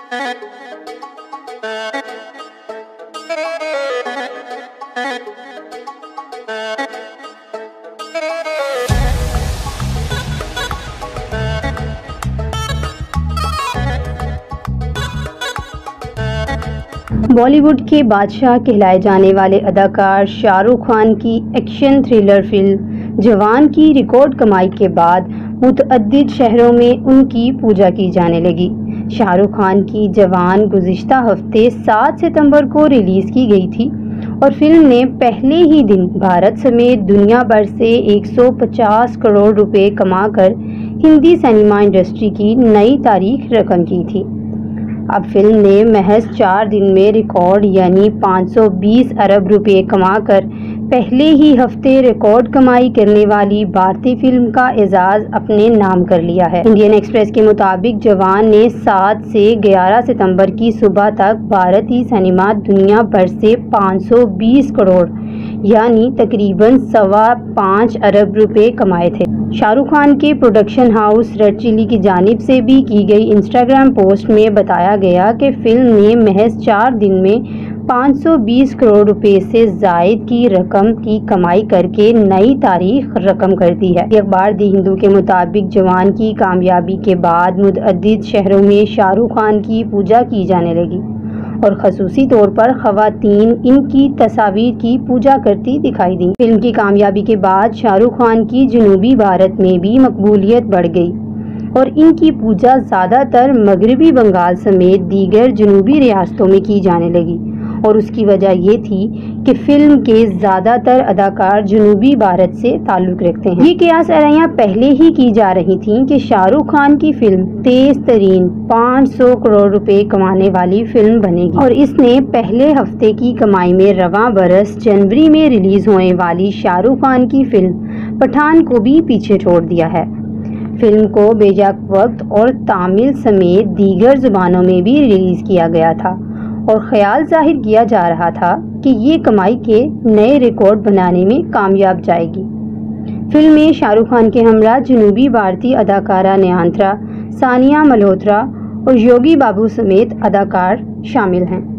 بالی would کے بادشاہ کہلائے جانے والے اداکار شاہ رخ خان کی ایکشن تھرلر فلم جوان کی ریکارڈ کمائی کے بعد متعدد شہروں میں ان کی پوجا کی جانے لگی۔ شاہ رخ خان کی جوان گزشتہ ہفتے 7 ستمبر کو ریلیز کی گئی تھی اور فلم نے پہلے ہی دن بھارت سمیت دنیا بھر سے 150 کروڑ روپے کما کر ہندی سینما انڈسٹری کی نئی تاریخ رقم کی تھی۔ اب فلم نے محض 4 دن میں ریکارڈ یعنی 520 ارب روپے کما کر پہلے ہی ہفتے ریکارڈ کمائی کرنے والی بھارتی فلم کا اعزاز اپنے نام کر لیا ہے۔ انڈین ایکسپریس کے مطابق جوان نے 7 سے 11 ستمبر کی صبح تک بھارتی سینما دنیا بھر سے 520 کروڑ یعنی تقریباً 5.25 ارب روپے کمائے تھے۔ شاہ رخ خان کے پروڈکشن ہاؤس ریڈ چلی کی جانب سے بھی کی گئی انسٹاگرام پوسٹ میں بتایا گیا کہ فلم نے محض 4 دن میں 520 کروڑ روپے سے زائد کی رقم کی کمائی کر کے نئی تاریخ رقم کر دی ہے۔ اخبار دی ہندو کے مطابق جوان کی کامیابی کے بعد متعدد شہروں میں شاہ رخ خان کی پوجا کی جانے لگی اور خصوصی طور پر خواتین ان کی تصاویر کی پوجا کرتی دکھائی دیں۔ فلم کی کامیابی کے بعد شاہ رخ خان کی جنوبی بھارت میں بھی مقبولیت بڑھ گئی اور ان کی پوجا زیادہ تر مغربی بنگال سمیت دیگر جنوبی ریاستوں میں کی جانے لگی اور اس کی وجہ یہ تھی کہ فلم کے زیادہ تر اداکار جنوبی بھارت سے تعلق رکھتے ہیں۔ یہ قیاس آرائیاں پہلے ہی کی جا رہی تھیں کہ شاہ رخ خان کی فلم تیز ترین 500 کروڑ روپے کمانے والی فلم بنے گی اور اس نے پہلے ہفتے کی کمائی میں رواں برس جنوری میں ریلیز ہونے والی شاہ رخ خان کی فلم پٹھان کو بھی پیچھے چھوڑ دیا ہے۔ فلم کو بیجا وقت اور تامل سمیت دیگر زبانوں میں بھی ریلیز کیا گیا تھا اور خیال ظاہر کیا جا رہا تھا کہ یہ کمائی کے نئے ریکارڈ بنانے میں کامیاب جائے گی۔ فلم میں شاہ رخ خان کے ہمراہ جنوبی بھارتی اداکارہ نیہانترا، سانیا ملہوترا اور یوگی بابو سمیت اداکار شامل ہیں۔